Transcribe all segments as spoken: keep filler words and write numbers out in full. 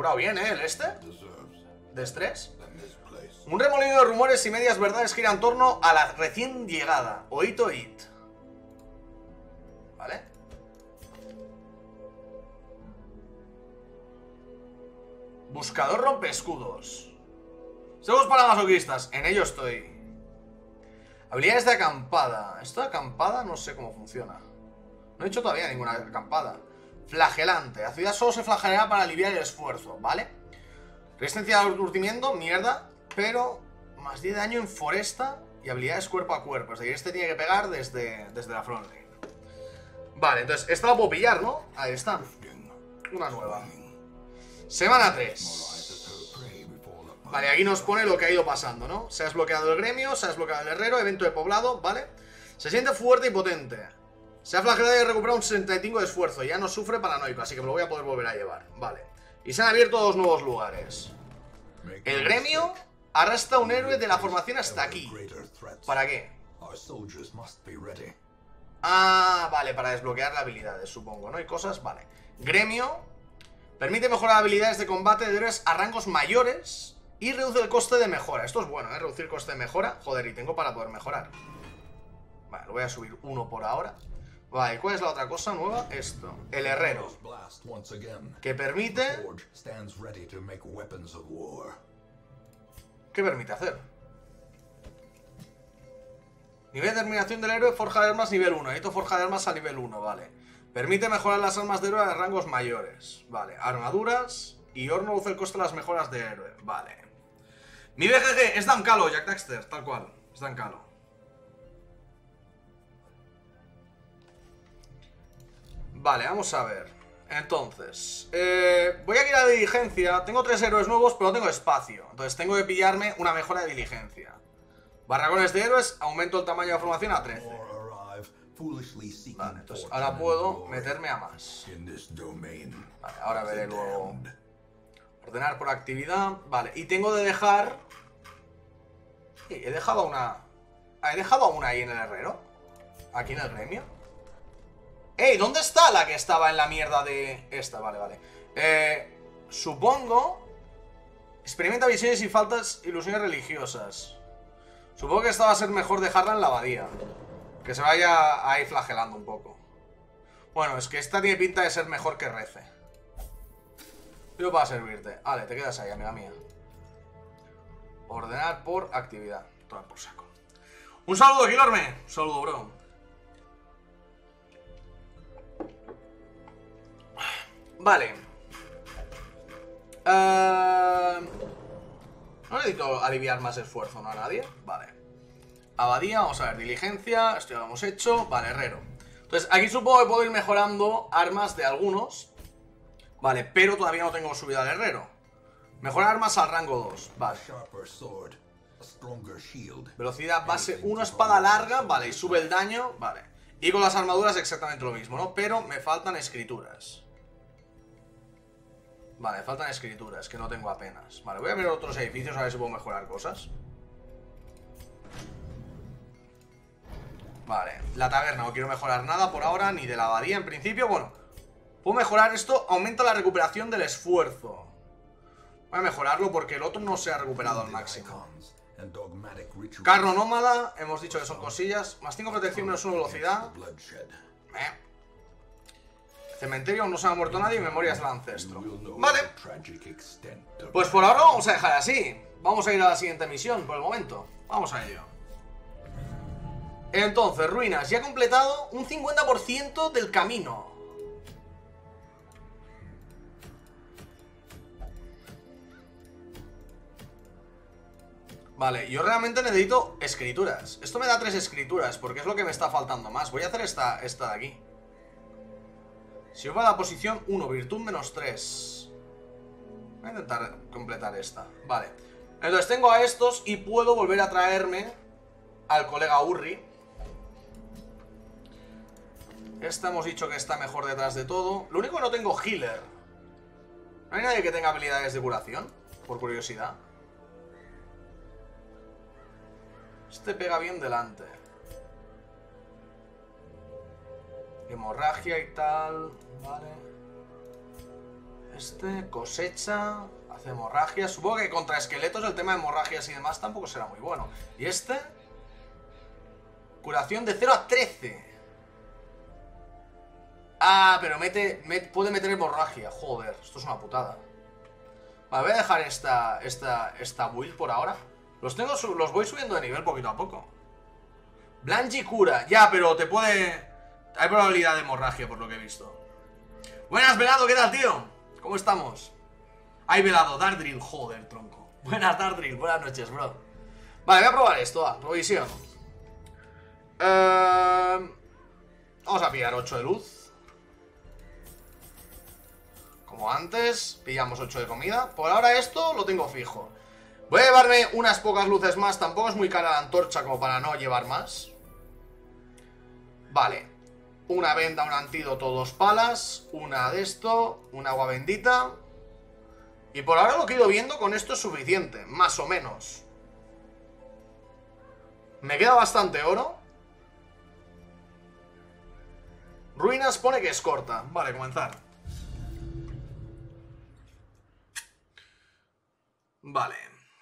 curado bien, ¿eh? El este. De estrés. Un remolino de rumores y medias verdades gira en torno a la recién llegada. Oito It. ¿Vale? Buscador rompe escudos. Somos para masoquistas. En ello estoy. Habilidades de acampada. Esto de acampada no sé cómo funciona. No he hecho todavía ninguna acampada. Flagelante. La ciudad solo se flagelará para aliviar el esfuerzo, ¿vale? Resistencia al urtimiento, mierda. Pero más diez de daño en foresta y habilidades cuerpo a cuerpo. Es decir, este tiene que pegar desde, desde la frontline. Vale, entonces esta la puedo pillar, ¿no? Ahí está. Una nueva. Semana tres. Vale, aquí nos pone lo que ha ido pasando, ¿no? Se ha desbloqueado el gremio, se ha desbloqueado el herrero, evento de poblado, ¿vale? Se siente fuerte y potente. Se ha flagelado y recuperado un sesenta y cinco de esfuerzo. Ya no sufre paranoico, así que me lo voy a poder volver a llevar. Vale. Y se han abierto dos nuevos lugares. El gremio arrastra a un héroe de la formación hasta aquí. ¿Para qué? Ah, vale, para desbloquear las habilidades, supongo, ¿no? Hay cosas, vale. Gremio permite mejorar habilidades de combate de héroes a rangos mayores y reduce el coste de mejora. Esto es bueno, ¿eh? Reducir el coste de mejora. Joder, y tengo para poder mejorar. Vale, lo voy a subir uno por ahora. Vale, ¿cuál es la otra cosa nueva? Esto, el herrero, que permite... ¿Qué permite hacer? Nivel de determinación del héroe, forja de armas nivel uno. Necesito forja de armas a nivel uno, vale. Permite mejorar las armas de héroe a rangos mayores. Vale, armaduras y horno reduce el coste de las mejoras de héroe. Vale. Mi B G G es Dan Calo, Jack Daxter, tal cual. Es Dan Calo. Vale, vamos a ver. Entonces, eh, voy a ir a la diligencia. Tengo tres héroes nuevos, pero no tengo espacio. Entonces tengo que pillarme una mejora de diligencia. Barracones de héroes, aumento el tamaño de la formación a trece. Vale, entonces ahora puedo meterme a más. Vale, ahora veré luego. Ordenar por actividad. Vale, y tengo de dejar... Sí, he dejado a una... Ah, he dejado a una ahí en el herrero. Aquí en el gremio. ¡Ey! ¿Dónde está la que estaba en la mierda de... Esta? Vale, vale. Eh... Supongo... Experimenta visiones y faltas ilusiones religiosas. Supongo que esta va a ser mejor dejarla en la abadía. Que se vaya ahí flagelando un poco. Bueno, es que esta tiene pinta de ser mejor que Rece. Pero para servirte. Vale, te quedas ahí, amiga mía. Ordenar por actividad. Tomar por saco. Un saludo, Kilorme. Un saludo, bro. Vale. Uh... No necesito aliviar más esfuerzo, ¿no? A nadie. Vale. Abadía, vamos a ver. Diligencia, esto ya lo hemos hecho. Vale, herrero. Entonces, aquí supongo que puedo ir mejorando armas de algunos. Vale, pero todavía no tengo subida al herrero. Mejorar armas al rango dos. Vale. Velocidad base uno, espada larga. Vale, y sube el daño. Vale. Y con las armaduras exactamente lo mismo, ¿no? Pero me faltan escrituras. Vale, me faltan escrituras, que no tengo apenas. Vale, voy a ver otros edificios a ver si puedo mejorar cosas. Vale, la taberna, no quiero mejorar nada por ahora, ni de la abadía en principio. Bueno, puedo mejorar esto, aumenta la recuperación del esfuerzo. Voy a mejorarlo porque el otro no se ha recuperado al máximo. Carro nómada, hemos dicho que son cosillas. Más cinco protección, menos uno velocidad. Eh. Cementerio, no se ha muerto nadie y memorias del ancestro. Vale. Pues por ahora vamos a dejar así. Vamos a ir a la siguiente misión por el momento. Vamos a ello. Entonces, ruinas. Ya he completado un cincuenta por ciento del camino. Vale, yo realmente necesito escrituras. Esto me da tres escrituras porque es lo que me está faltando más. Voy a hacer esta, esta de aquí. Si yo voy a la posición uno, virtud menos tres. Voy a intentar completar esta. Vale. Entonces tengo a estos y puedo volver a traerme al colega Urri. Esta hemos dicho que está mejor detrás de todo. Lo único que no tengo healer. ¿No hay nadie que tenga habilidades de curación? Por curiosidad. Este pega bien delante. Hemorragia y tal. Vale. Este, cosecha, hace hemorragias. Supongo que contra esqueletos el tema de hemorragias y demás tampoco será muy bueno. Y este, curación de cero a trece. Ah, pero mete, met, puede meter hemorragia. Joder, esto es una putada. Vale, voy a dejar esta, esta, esta build por ahora. Los tengo, los voy subiendo de nivel poquito a poco. Blangy cura. Ya, pero te puede... Hay probabilidad de hemorragia por lo que he visto. Buenas, Velado, ¿qué tal, tío? ¿Cómo estamos? Hay Velado, Dardrill, joder, tronco. Buenas, Dardrill, buenas noches, bro. Vale, voy a probar esto, va, provisión. eh... Vamos a pillar ocho de luz. Como antes, pillamos ocho de comida. Por ahora esto lo tengo fijo. Voy a llevarme unas pocas luces más. Tampoco es muy cara la antorcha como para no llevar más. Vale. Una venda, un antídoto, dos palas. Una de esto, una agua bendita. Y por ahora lo que he ido viendo, con esto es suficiente. Más o menos. Me queda bastante oro. Ruinas pone que es corta. Vale, comenzar. Vale.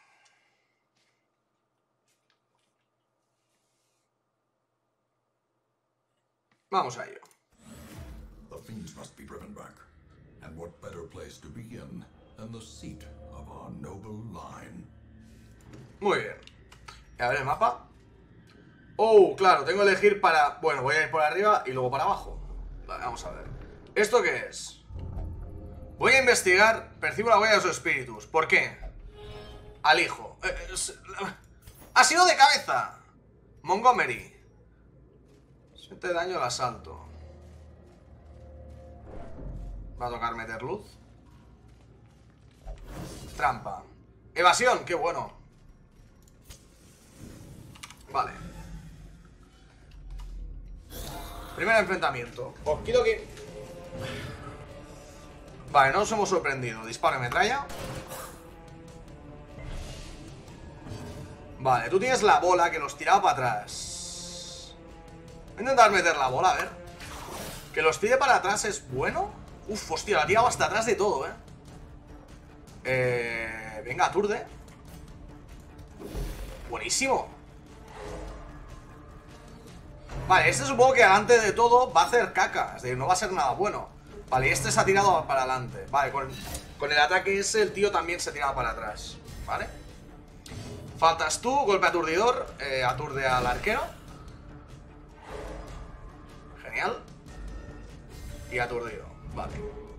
Vamos a ello. The fiends must be driven back. And what better place to begin than the seat of our noble line? Muy bien. A ver el mapa. Oh, claro, tengo que elegir para... Bueno, voy a ir por arriba y luego para abajo. Vale, vamos a ver. ¿Esto qué es? Voy a investigar. Percibo la huella de sus espíritus. ¿Por qué? Al hijo. Eh, es... ¡Ha sido de cabeza! Montgomery. siete daño al asalto. Va a tocar meter luz. Trampa. Evasión, qué bueno. Vale. Primer enfrentamiento. Okidoki. Vale, no nos hemos sorprendido. Disparo y metralla. Vale, tú tienes la bola que los tiraba para atrás. Voy a intentar meter la bola, a ver. Que los tire para atrás es bueno. Uf, hostia, la ha tirado hasta atrás de todo, eh Eh... Venga, aturde. Buenísimo. Vale, este supongo que delante de todo va a hacer caca. Es decir, no va a ser nada bueno. Vale, y este se ha tirado para adelante. Vale, con, con el ataque ese el tío también se ha tirado para atrás. Vale. Faltas tú, golpe aturdidor. eh, Aturde al arquero. Genial. Y aturdido. Vale.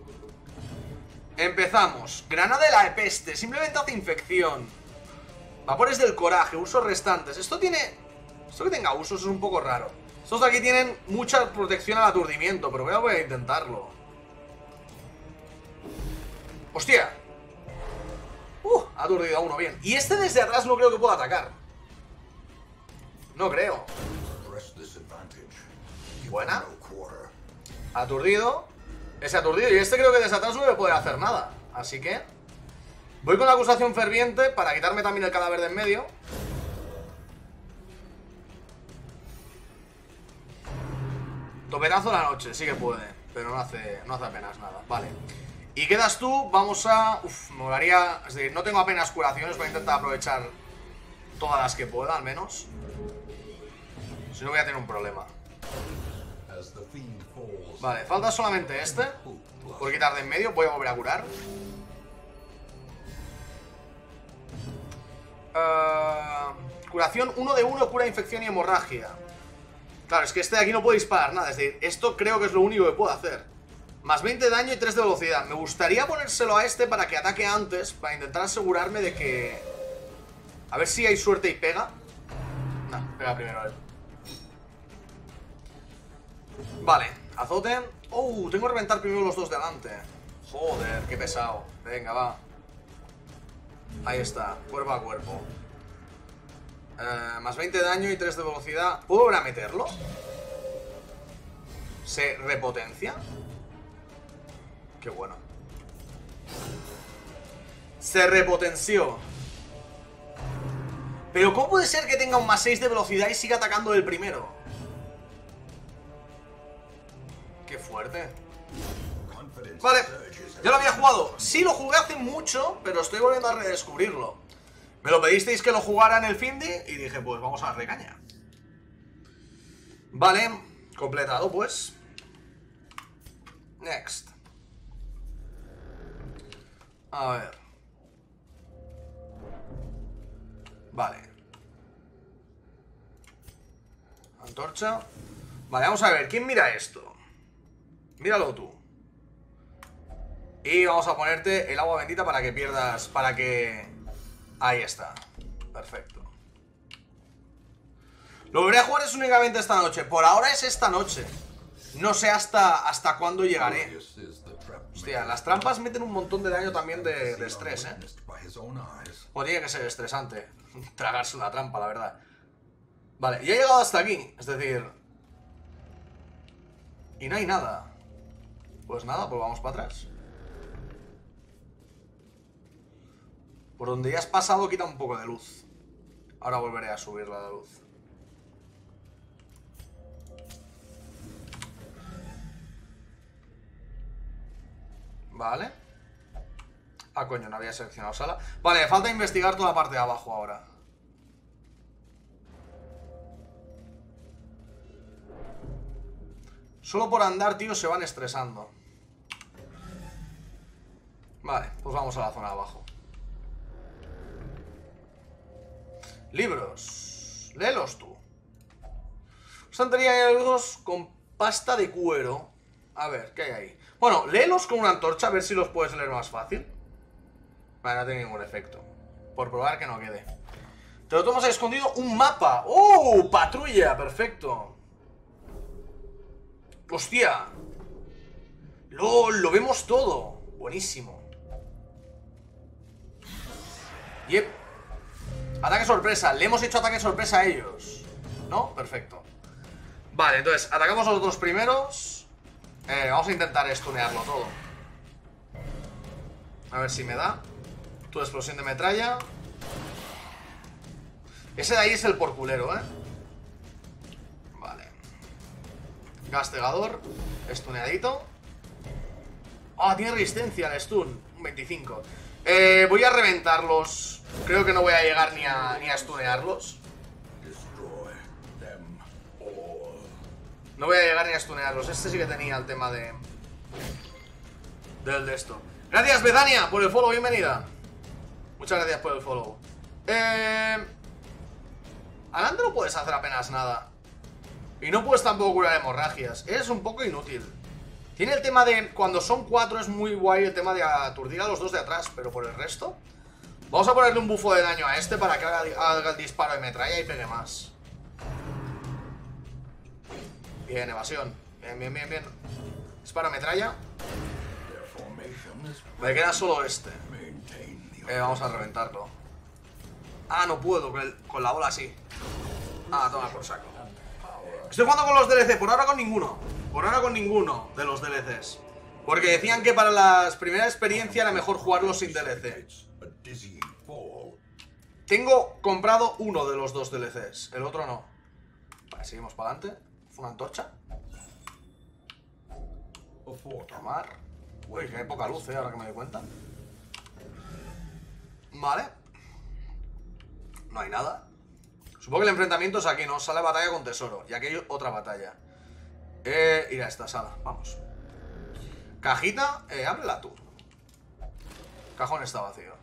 Empezamos. Granada de la peste. Simplemente hace infección. Vapores del coraje. Usos restantes. Esto tiene... Esto que tenga usos es un poco raro. Estos de aquí tienen mucha protección al aturdimiento, pero voy a, voy a intentarlo. ¡Hostia! Uh, ha aturdido a uno, bien. Y este desde atrás no creo que pueda atacar. No creo. Buena. Aturdido. Ese aturdido. Y este creo que desde atrás no me puede hacer nada. Así que voy con la acusación ferviente para quitarme también el cadáver de en medio. Topetazo de la noche, sí que puede. Pero no hace, no hace apenas nada. Vale. Y quedas tú, vamos a... Uf, me molaría... Es decir, no tengo apenas curaciones. Voy a intentar aprovechar todas las que pueda, al menos. Si no voy a tener un problema. Vale, falta solamente este. Por quitar de en medio, voy a volver a curar. uh, Curación uno de uno, cura infección y hemorragia. Claro, es que este de aquí no puede disparar nada. Es decir, esto creo que es lo único que puedo hacer. Más veinte de daño y tres de velocidad. Me gustaría ponérselo a este para que ataque antes, para intentar asegurarme de que... A ver si hay suerte y pega. No, pega primero a él. Vale, azote. Oh, tengo que reventar primero los dos de delante. Joder, qué pesado. Venga, va. Ahí está, cuerpo a cuerpo. eh, Más veinte de daño y tres de velocidad. ¿Puedo volver a meterlo? ¿Se repotencia? Qué bueno. Se repotenció. Pero ¿cómo puede ser que tenga un más seis de velocidad y siga atacando el primero? Qué fuerte. Vale, ya lo había jugado. Sí, lo jugué hace mucho, pero estoy volviendo a redescubrirlo. Me lo pedisteis que lo jugara en el Findi y dije, pues vamos a darle caña. Vale, completado pues. Next. A ver. Vale. Antorcha. Vale, vamos a ver, ¿quién mira esto? Míralo tú. Y vamos a ponerte el agua bendita para que pierdas, para que... Ahí está. Perfecto. Lo volveré a jugar es únicamente esta noche. Por ahora es esta noche. No sé hasta, hasta cuándo llegaré. Hostia, las trampas meten un montón de daño también de, de estrés, ¿eh? O tiene que ser estresante tragarse una trampa, la verdad. Vale, y he llegado hasta aquí. Es decir... Y no hay nada. Pues nada, pues vamos para atrás. Por donde ya has pasado quita un poco de luz. Ahora volveré a subir la luz. Vale. Ah, coño, no había seleccionado sala. Vale, me falta investigar toda la parte de abajo ahora. Solo por andar, tío, se van estresando. Vale, pues vamos a la zona de abajo. Libros. Léelos tú. Estantería de libros con pasta de cuero. A ver, ¿qué hay ahí? Bueno, léelos con una antorcha, a ver si los puedes leer más fácil. Vale, no tiene ningún efecto. Por probar que no quede. Te lo tomas escondido. Un mapa. ¡Oh! Patrulla, perfecto. ¡Hostia! ¡Lol! Lo vemos todo. Buenísimo. Yep. Ataque sorpresa. Le hemos hecho ataque sorpresa a ellos. ¿No? Perfecto. Vale, entonces, atacamos a los dos primeros. Eh, vamos a intentar stunearlo todo. A ver si me da. Tu explosión de metralla. Ese de ahí es el porculero, ¿eh? Vale. Castigador. Stuneadito. Ah, tiene resistencia al stun. Un veinticinco. Eh, voy a reventarlos. Creo que no voy a llegar ni a, ni a stunearlos. No voy a llegar ni a stunearlos. Este sí que tenía el tema de... Del de esto. Gracias, Bethania, por el follow. Bienvenida. Muchas gracias por el follow. Eh... Adelante no puedes hacer apenas nada. Y no puedes tampoco curar hemorragias. Es un poco inútil. Tiene el tema de... Cuando son cuatro es muy guay el tema de aturdir a los dos de atrás. Pero por el resto... Vamos a ponerle un bufo de daño a este para que haga, haga el disparo de metralla y pegue más. Bien, evasión. Bien, bien, bien, bien. Disparo de metralla. Me queda solo este. Eh, vamos a reventarlo. Ah, no puedo, con, el, con la bola sí. Ah, toma por saco. Estoy jugando con los D L C, por ahora con ninguno. Por ahora con ninguno de los D L Cs. Porque decían que para las primeras experiencias era mejor jugarlos sin D L C. Tengo comprado uno de los dos D L Cs, el otro no. Vale, seguimos para adelante. Una antorcha. Tomar. Uy, que hay poca luz, eh, ahora que me doy cuenta. Vale. No hay nada. Supongo que el enfrentamiento es aquí, ¿no? Sale batalla con tesoro. Y aquí hay otra batalla. Eh, ir a esta sala, vamos. Cajita, eh, ábrela tú. Cajón está vacío.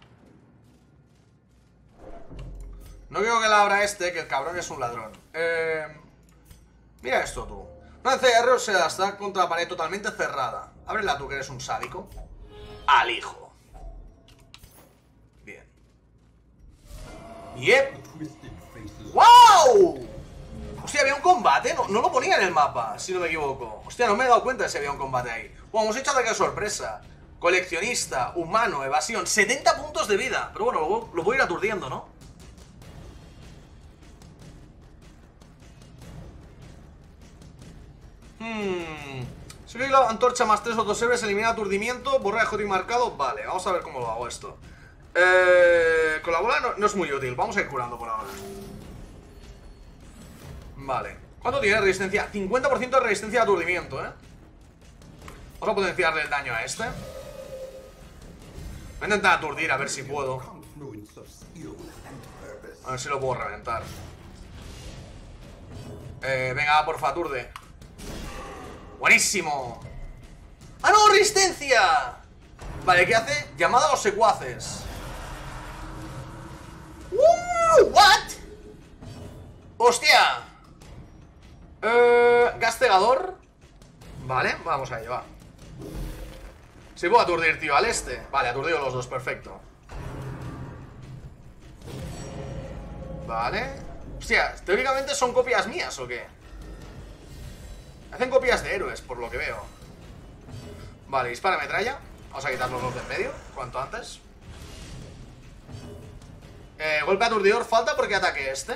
No quiero que la abra este, que el cabrón es un ladrón. Eh... Mira esto tú. Una C R se la está contra la pared totalmente cerrada. Ábrela tú, que eres un sádico. Al hijo. Bien. Yep. ¡Wow! Hostia, había un combate. No, no lo ponía en el mapa, si no me equivoco. Hostia, no me he dado cuenta de si había un combate ahí. Bueno, hemos hecho ataque de sorpresa. Coleccionista, humano, evasión. setenta puntos de vida. Pero bueno, lo, lo voy a ir aturdiendo, ¿no? Hmm. Si doy la antorcha más tres otros héroes, elimina aturdimiento, borra de J marcado. Vale, vamos a ver cómo lo hago esto. Eh, con la bola no, no es muy útil. Vamos a ir curando por ahora. Vale. ¿Cuánto tiene resistencia? cincuenta por ciento de resistencia de aturdimiento, ¿eh? Vamos a potenciarle el daño a este. Voy a intentar aturdir a ver si puedo. A ver si lo puedo reventar. Eh, venga, porfa, aturde. Buenísimo. ¡Ah, no! ¡Resistencia! Vale, ¿qué hace? Llamada a los secuaces. ¡Uh! ¿What? ¡Hostia! Eh, Castigador. Vale, vamos a ello, va. Si puedo aturdir, tío, al este. Vale, aturdido los dos, perfecto. Vale. Hostia, teóricamente son copias mías, ¿o qué? Hacen copias de héroes, por lo que veo. Vale, dispara metralla. Vamos a quitarnos los de en medio, cuanto antes. eh, Golpe aturdidor falta porque ataque este.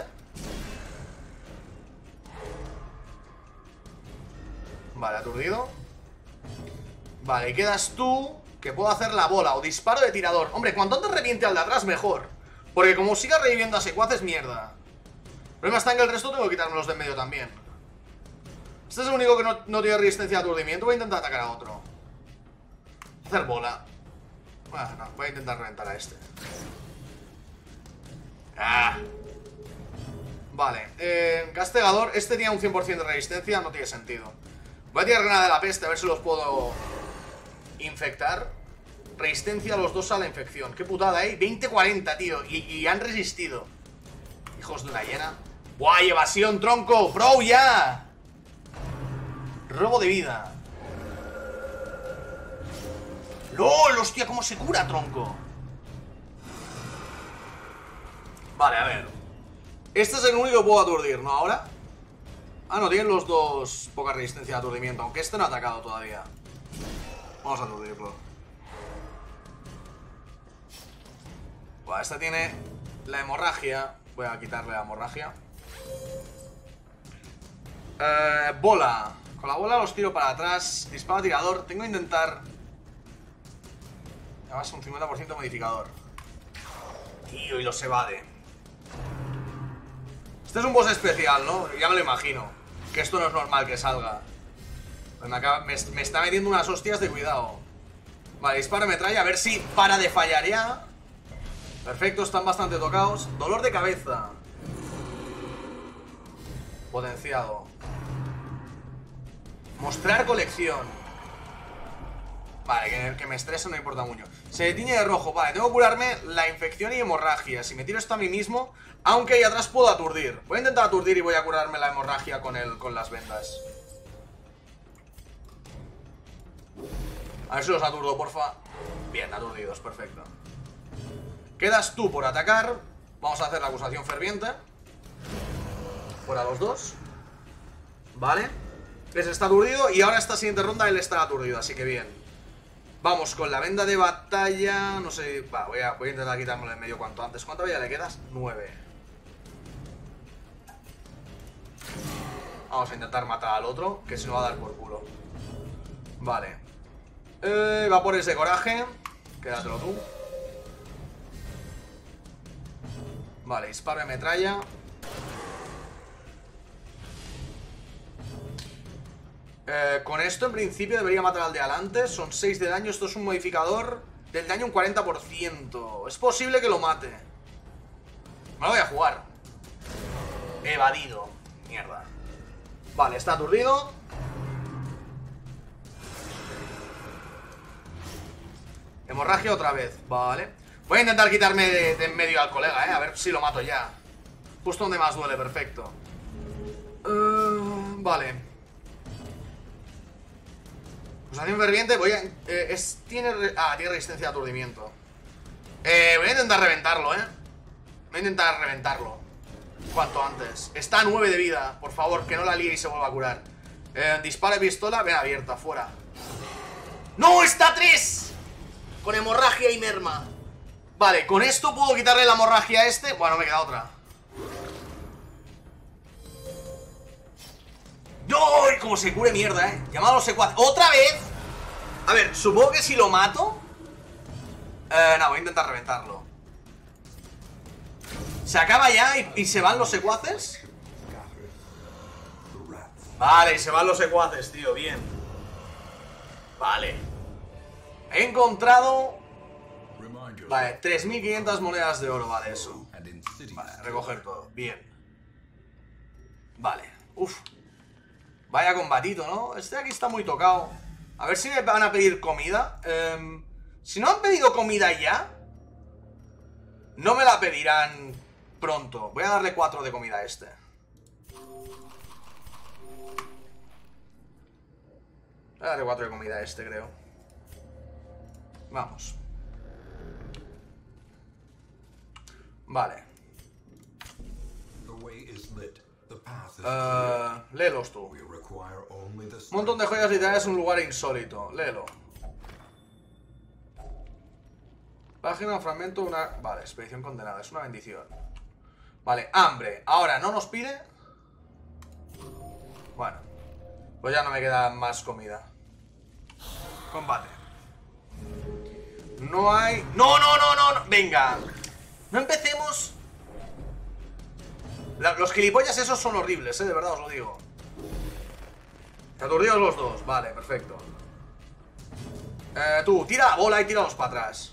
Vale, aturdido. Vale, y quedas tú, que puedo hacer la bola o disparo de tirador. Hombre, cuanto antes reviente al de atrás, mejor. Porque como siga reviviendo a secuaces, mierda. El problema está en que el resto tengo que quitarme los de en medio también. Este es el único que no, no tiene resistencia a aturdimiento. Voy a intentar atacar a otro. Hacer bola. Bueno, no, voy a intentar reventar a este. Ah. Vale, eh, castigador. Este tiene un cien por ciento de resistencia, no tiene sentido. Voy a tirar granada de la peste, a ver si los puedo infectar. Resistencia a los dos a la infección. Qué putada, eh, veinte cuarenta, tío, y, y han resistido. Hijos de una hiena. ¡Buah, evasión, tronco! ¡Bro, ya! Robo de vida. ¡Lol! ¡Hostia, cómo se cura, tronco! Vale, a ver. Este es el único que puedo aturdir, ¿no? Ahora. Ah, no, tienen los dos poca resistencia de aturdimiento. Aunque este no ha atacado todavía. Vamos a aturdirlo. Buah, este tiene la hemorragia. Voy a quitarle la hemorragia. Eh, bola. Con la bola los tiro para atrás. Disparo tirador. Tengo que intentar... Además un cincuenta por ciento modificador. Tío, y los evade. Este es un boss especial, ¿no? Ya me lo imagino. Que esto no es normal que salga. Me, acaba, me, me está metiendo unas hostias de cuidado. Vale, disparo metralla. A ver si para de fallar ya. Perfecto, están bastante tocados. Dolor de cabeza. Potenciado. Mostrar colección. Vale, que, que me estresa, no importa mucho. Se tiñe de rojo, vale, tengo que curarme la infección y hemorragia. Si me tiro esto a mí mismo, aunque ahí atrás puedo aturdir. Voy a intentar aturdir y voy a curarme la hemorragia con, el, con las vendas. A ver si los aturdo, porfa. Bien, aturdidos, perfecto. Quedas tú por atacar. Vamos a hacer la acusación ferviente. Fuera los dos. Vale. Ese está aturdido y ahora esta siguiente ronda él está aturdido, así que bien. Vamos con la venda de batalla. No sé, va, voy a, voy a intentar quitármelo en medio cuanto antes. ¿Cuánta vida le quedas? nueve. Vamos a intentar matar al otro, que si no va a dar por culo. Vale. eh, Vapores de coraje. Quédatelo tú. Vale, disparo de metralla. Eh, con esto en principio debería matar al de adelante. Son seis de daño, esto es un modificador del daño un cuarenta por ciento. Es posible que lo mate. Me lo voy a jugar. Evadido. Mierda. Vale, está aturdido. Hemorragia otra vez, vale. Voy a intentar quitarme de, de en medio al colega, eh. A ver si lo mato ya. Justo donde más duele, perfecto. uh, Vale. Acusación ferviente, voy a... Eh, es, tiene... Ah, tiene resistencia a aturdimiento. Eh, voy a intentar reventarlo, eh. Voy a intentar reventarlo cuanto antes. Está a nueve de vida, por favor, que no la líe y se vuelva a curar. eh, Dispara de pistola, ven abierta, fuera. ¡No! ¡Está a tres! Con hemorragia y merma. Vale, con esto puedo quitarle la hemorragia a este. Bueno, me queda otra. ¡No! Como se cure mierda, eh. Llamado secuaz. ¡Otra vez! A ver, supongo que si lo mato Eh, no, voy a intentar reventarlo. ¿Se acaba ya y, y se van los secuaces? Vale, y se van los secuaces, tío, bien. Vale. He encontrado... Remind yourself. Vale, tres mil quinientas monedas de oro vale eso. And in cities. Vale, recoger todo. Bien. Vale. Uf. Vaya combatito, ¿no? Este de aquí está muy tocado. A ver si me van a pedir comida. Eh, si no han pedido comida ya, no me la pedirán pronto. Voy a darle cuatro de comida a este. Voy a darle cuatro de comida a este, creo. Vamos. Vale. The way is lit. The path is Uh, léelos tú. We require only the Un montón de strength. joyas literarias en un lugar insólito. Léelo. Página, fragmento, una... Vale, expedición condenada. Es una bendición. Vale, hambre. Ahora, ¿no nos pide? Bueno. Pues ya no me queda más comida. Combate. No hay... ¡No, no, no, no! no! ¡Venga! No empecemos... La- los gilipollas esos son horribles, eh, de verdad os lo digo. Aturdidos los dos, vale, perfecto. Eh, tú, tira la bola y tíralos para atrás.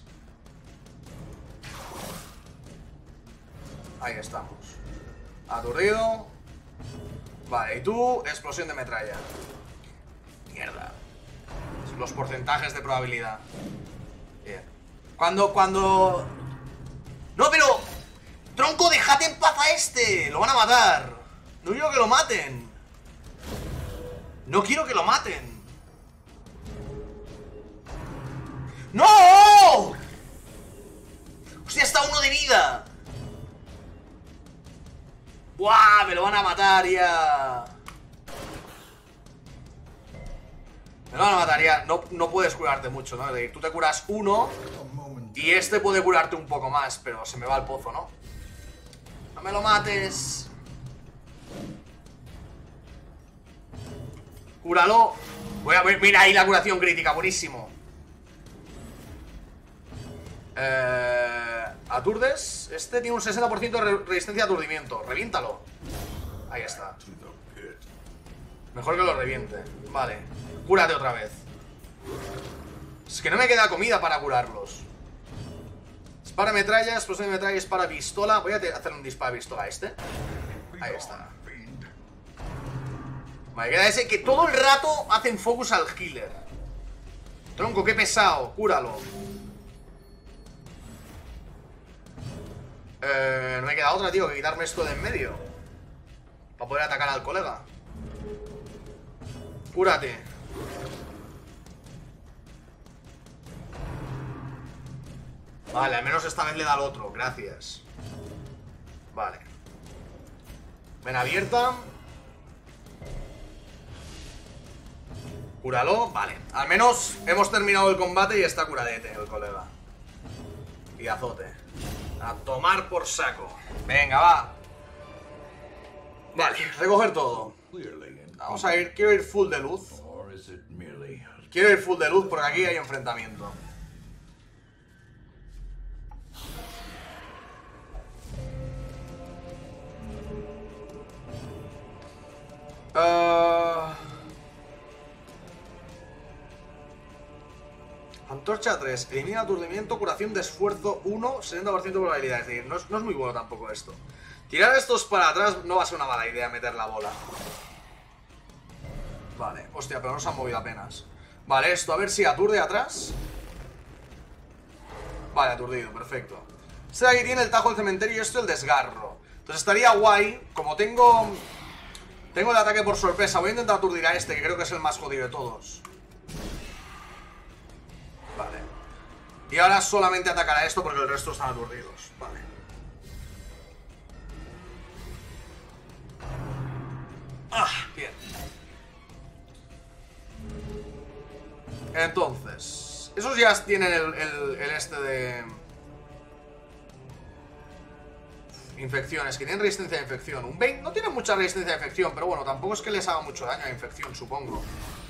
Ahí estamos. Aturdido. Vale, y tú, explosión de metralla. Mierda. Los porcentajes de probabilidad. Bien. Cuando, cuando... ¡No, pero! ¡Tronco, déjate en paz a este! ¡Lo van a matar! No quiero que lo maten. No quiero que lo maten. ¡No! ¡Hostia, está uno de vida! ¡Buah! Me lo van a matar ya. Me lo van a matar ya. No, no puedes curarte mucho, ¿no? Es decir, tú te curas uno A moment. y este puede curarte un poco más, pero se me va al pozo, ¿no? ¡No me lo mates! ¡Cúralo! Voy a ver, mira ahí la curación crítica, buenísimo. Eh, ¿Aturdes? Este tiene un sesenta por ciento de re- resistencia a aturdimiento. Reviéntalo. Ahí está. To the pit. Mejor que lo reviente. Vale. Cúrate otra vez. Es que no me queda comida para curarlos. Dispara metralla, explosión de metralla, dispara pistola. Voy a te- hacer un disparo de pistola a este. Ahí está. Fiend. Vale, queda ese que todo el rato hacen focus al healer. Tronco, qué pesado. Cúralo. Eh, no me queda otra, tío, que quitarme esto de en medio. Para poder atacar al colega. Cúrate. Vale, al menos esta vez le da al otro. Gracias. Vale. Ven abierta. Cúralo, vale. Al menos hemos terminado el combate y está curadete el colega. Y azote. A tomar por saco. Venga, va. Vale, recoger todo. Clearly in Vamos a ir, quiero ir full de luz. or is it merely Quiero ir full de luz porque aquí hay enfrentamiento. Ah. Antorcha tres. Elimina aturdimiento, curación de esfuerzo uno, setenta por ciento de probabilidad. Es decir, no es, no es muy bueno tampoco esto. Tirar estos para atrás no va a ser una mala idea, meter la bola. Vale, hostia, pero no se han movido apenas. Vale, esto, a ver si aturde atrás. Vale, aturdido, perfecto. Este de aquí tiene el tajo del cementerio y esto el desgarro. Entonces estaría guay, como tengo... Tengo el ataque por sorpresa, voy a intentar aturdir a este, que creo que es el más jodido de todos. Vale. Y ahora solamente atacar a esto porque el resto están aturdidos. Vale. Ah, bien. Entonces, esos ya tienen el, el, el este de... Infecciones, que tienen resistencia a infección. Un veinte no tienen mucha resistencia a infección, pero bueno, tampoco es que les haga mucho daño a infección, supongo.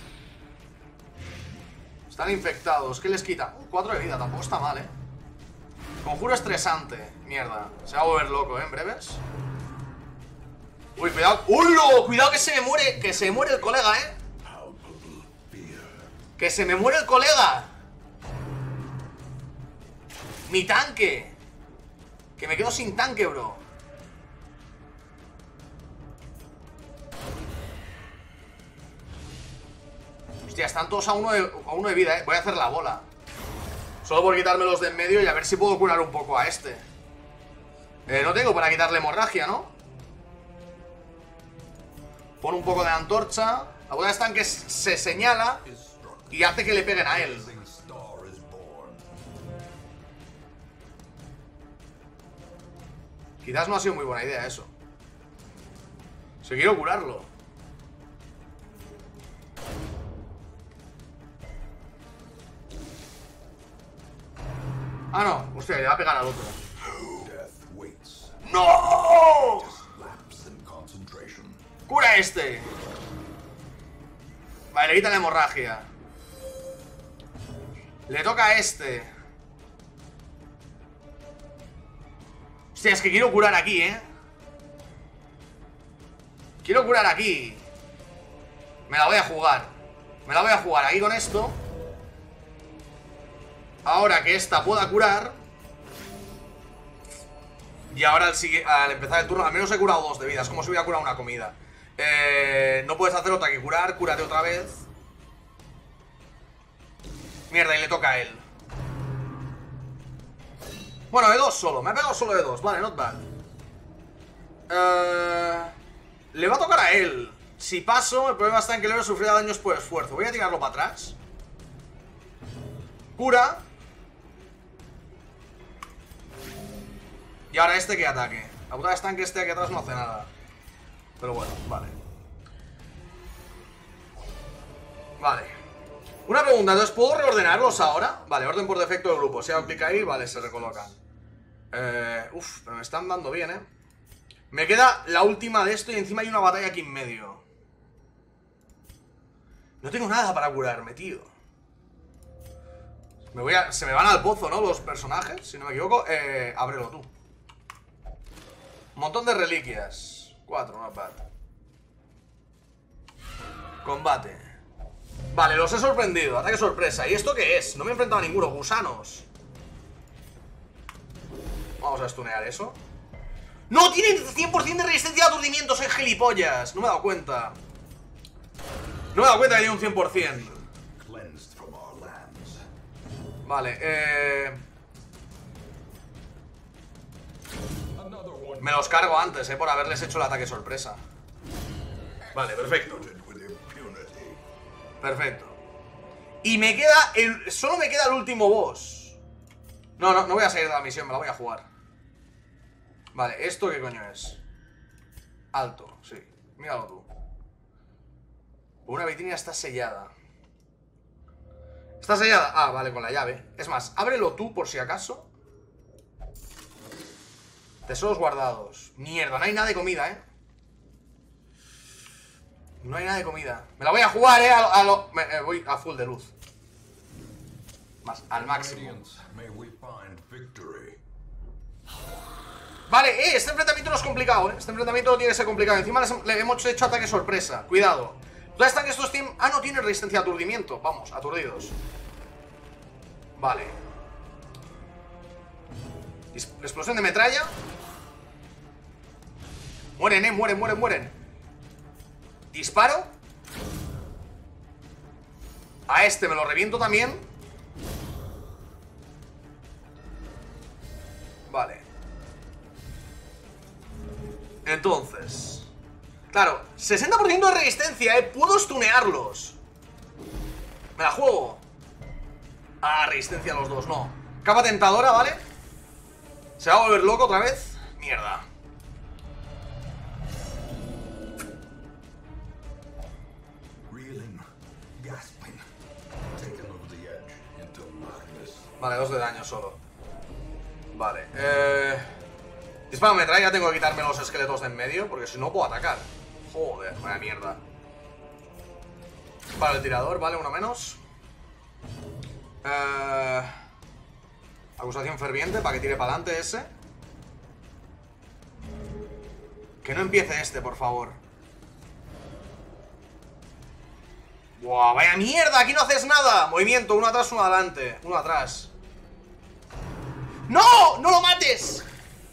Están infectados, ¿qué les quita? Uh, cuatro de vida, tampoco está mal, ¿eh? Conjuro estresante. Mierda, se va a volver loco, ¿eh? En breves. Uy, cuidado. ¡Uy, no! Cuidado que se me muere, que se me muere el colega, ¿eh? palpable fear? ¡Que se me muere el colega! ¡Mi tanque! Que me quedo sin tanque, bro. Hostia, están todos a uno de, a uno de vida, eh. Voy a hacer la bola. Solo por quitarme los de en medio y a ver si puedo curar un poco a este. Eh, no tengo para quitarle hemorragia, ¿no? Pon un poco de antorcha. La bola de estanque se señala y hace que le peguen a él. Quizás no ha sido muy buena idea eso. Si quiero curarlo. Ah, no. Hostia, le va a pegar al otro. ¡No! ¡Cura este! Vale, le quita la hemorragia. Le toca a este. Hostia, es que quiero curar aquí, ¿eh? Quiero curar aquí. Me la voy a jugar. Me la voy a jugar aquí con esto. Ahora que esta pueda curar. Y ahora al, al empezar el turno, al menos he curado dos de vida. Es como si hubiera curado una comida. eh, No puedes hacer otra que curar. Cúrate otra vez. Mierda, y le toca a él. Bueno, de dos solo, me ha pegado solo de dos. Vale, not bad. uh, Le va a tocar a él. Si paso, el problema está en que le voy a sufrir daños por esfuerzo. Voy a tirarlo para atrás. Cura. Y ahora este que ataque. La putada está en que este aquí atrás no hace nada. Pero bueno, vale. Vale. Una pregunta, entonces, ¿puedo reordenarlos ahora? Vale, orden por defecto del grupo. Si hago clic ahí, vale, se recolocan. Eh, uf, pero me están dando bien, ¿eh? Me queda la última de esto y encima hay una batalla aquí en medio. No tengo nada para curarme, tío. Me voy a... Se me van al pozo, ¿no? Los personajes, si no me equivoco. Eh, ábrelo tú. Un montón de reliquias. Cuatro, not bad. Combate. Vale, los he sorprendido. Ataque sorpresa. ¿Y esto qué es? No me he enfrentado a ninguno. Gusanos. Vamos a stunear eso. ¡No! Tiene cien por ciento de resistencia a aturdimiento. Soy gilipollas. No me he dado cuenta. No me he dado cuenta que tiene un cien por ciento. Vale, eh... me los cargo antes, eh, por haberles hecho el ataque sorpresa. Vale, perfecto. Perfecto. Y me queda el... Solo me queda el último boss. No, no, no voy a salir de la misión, me la voy a jugar. Vale, ¿esto qué coño es? Alto, sí. Míralo tú. Una vitrina está sellada. ¿Está sellada? Ah, vale, con la llave. Es más, ábrelo tú por si acaso. Tesoros guardados. Mierda, no hay nada de comida, ¿eh? No hay nada de comida. Me la voy a jugar, ¿eh? A lo, a lo, me, eh, voy a full de luz. Más, al máximo. Vale, eh, este enfrentamiento no es complicado, ¿eh? Este enfrentamiento no tiene que ser complicado. Encima les, le hemos hecho ataque sorpresa. Cuidado. ¿Dónde están que estos tienen? Ah, no tienen resistencia a aturdimiento. Vamos, aturdidos. Vale. Explosión de metralla. Mueren, eh, mueren, mueren, mueren. Disparo. A este me lo reviento también. Vale. Entonces, claro, sesenta por ciento de resistencia, eh. Puedo stunearlos. Me la juego. Ah, resistencia a los dos, no. Capa tentadora, ¿vale? ¿Se va a volver loco otra vez? Mierda. Vale, dos de daño solo. Vale, eh... disparo metralla, tengo que quitarme los esqueletos de en medio, porque si no puedo atacar. Joder, vaya mierda. Para el tirador, vale, uno menos. Eh... Acusación ferviente, para que tire para adelante ese. Que no empiece este, por favor. ¡Buah, vaya mierda! Aquí no haces nada. Movimiento, uno atrás, uno adelante. Uno atrás. ¡No! ¡No lo mates!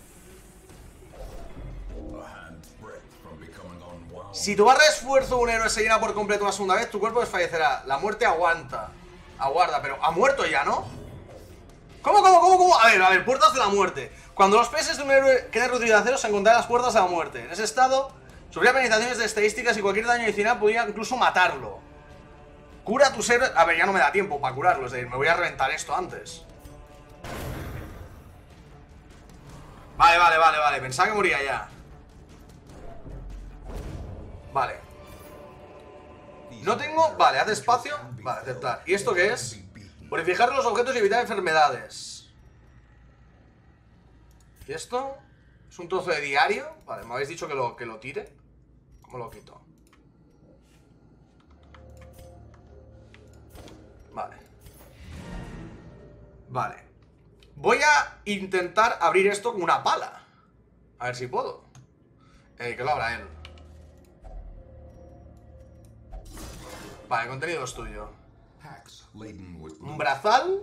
Si tu barra de esfuerzo de un héroe se llena por completo una segunda vez, tu cuerpo desfallecerá. La muerte aguanta. Aguarda, pero ha muerto ya, ¿no? ¿Cómo, cómo, cómo, cómo? A ver, a ver, puertas de la muerte. Cuando los peces de un héroe queden reducidos a cero, se encontrarán las puertas de la muerte. En ese estado, sufrirá penalizaciones de estadísticas y cualquier daño adicional podría incluso matarlo. Cura a tus héroes... A ver, ya no me da tiempo para curarlo, es decir, me voy a reventar esto antes. Vale, vale, vale, vale, pensaba que moría ya. Vale. No tengo... Vale, haz espacio. Vale, aceptar. ¿Y esto qué es? Purificar los objetos y evitar enfermedades. ¿Y esto? ¿Es un trozo de diario? Vale, me habéis dicho que lo, que lo tire. ¿Cómo lo quito? Vale. Vale. Voy a intentar abrir esto con una pala. A ver si puedo. Eh, que lo abra él. Vale, el contenido es tuyo. Un brazal.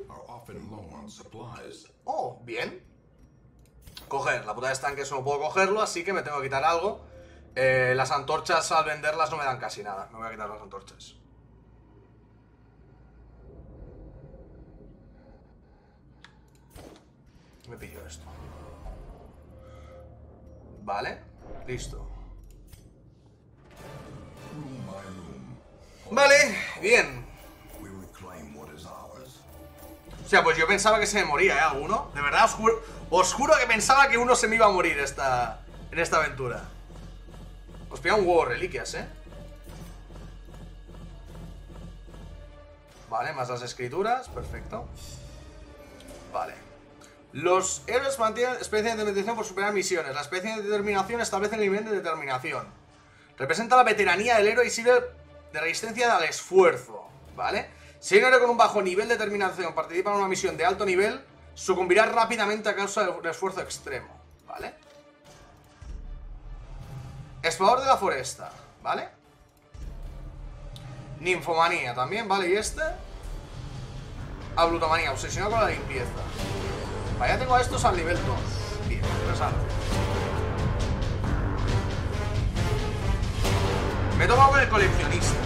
Oh, bien. Coger, la puta de estanque eso no puedo cogerlo, así que me tengo que quitar algo. eh, Las antorchas al venderlas no me dan casi nada. Me voy a quitar las antorchas. Me pillo esto. Vale, listo. Vale, bien. O sea, pues yo pensaba que se me moría, ¿eh? Alguno. De verdad, os juro, os juro que pensaba que uno se me iba a morir esta, en esta aventura. Os pilla un huevo de reliquias, ¿eh? Vale, más las escrituras, perfecto. Vale. Los héroes mantienen experiencia de determinación por superar misiones. La experiencia de determinación establece el nivel de determinación. Representa la veteranía del héroe y sirve de resistencia al esfuerzo, ¿vale? Si un héroe con un bajo nivel de determinación participa en una misión de alto nivel, sucumbirá rápidamente a causa del esfuerzo extremo, ¿vale? Explorador de la foresta, ¿vale? Ninfomanía también, ¿vale? Y este Ablutomanía, obsesionado con la limpieza. Vale, ya tengo a estos al nivel dos. Bien, interesante. Me he tomado con el coleccionista.